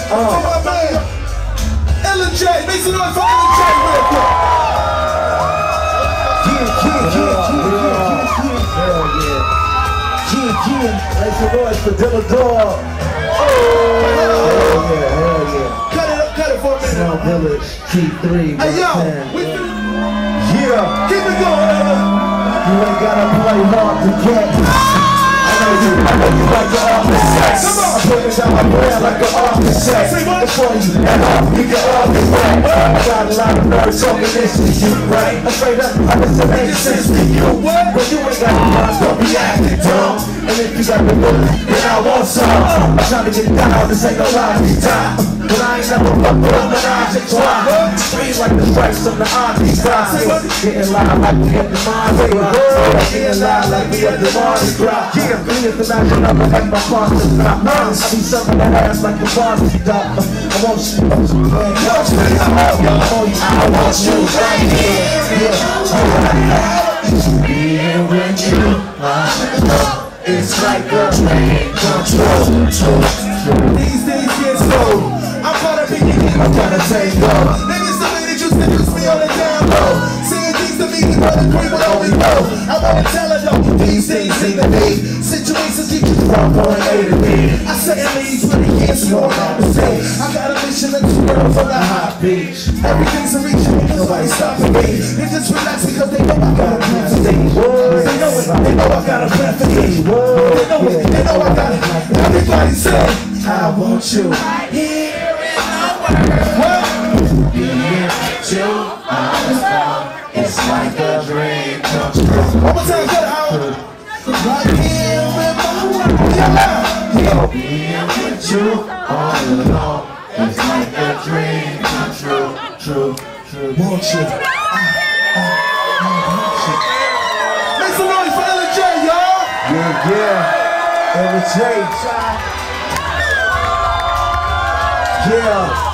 For my man, Ella J. Make some noise for Ella J real quick. Make some noise for Dilla Dog. Hell yeah. Cut it for a minute. Sound Village, Key 3, Hey yo, we yeah. keep it going, Ella. You ain't gotta play hard to get. I know you like the opposite. Come on. I put it down my brand like an opposite. Say what? Before you get off the right. I got a lot of nerves talking this to you, right? I'm straight up, I listen, make sense to you. What? But you ain't got the mind, don't be acting dumb. And if you got the money, then I want some. I'm trying to get down, this ain't no lobby time. But I ain't never fucked with a menage a trois. Scream like the stripes on the auntie side. Getting loud like we at the Mardi Gras. Getting loud like we at the Mardi Gras. Yeah, me is the national number like my sponsors not. I be sucking that ass like the Boston Dog. I want you, I want you right here. Being with you, it's like a dream come true. These days get slow. I'm caught up in your game. I'm gonna take off. Niggas the way that you seduce me on the down low. Saying things to me, but agree with all we know. I wanna tell her though, these days ain't the day. Situations get you from point A to B. I say it leads, but it can't see all I can say. I got a mission and 2 girls on the hot beach. Everything's a reach, nobody stopping me. They just relax because they know I got a plan for these. They know I got a plan for these. They know I got it. Everybody say, I want you right here in the world. Being with you, it's like a dream come true. One more time, get it out. Right here in my world. Yeah. Being with you all alone, it's like a dream come true. Want you. Make some noise for Ella J, y'all. Yeah. Ella J. Yeah.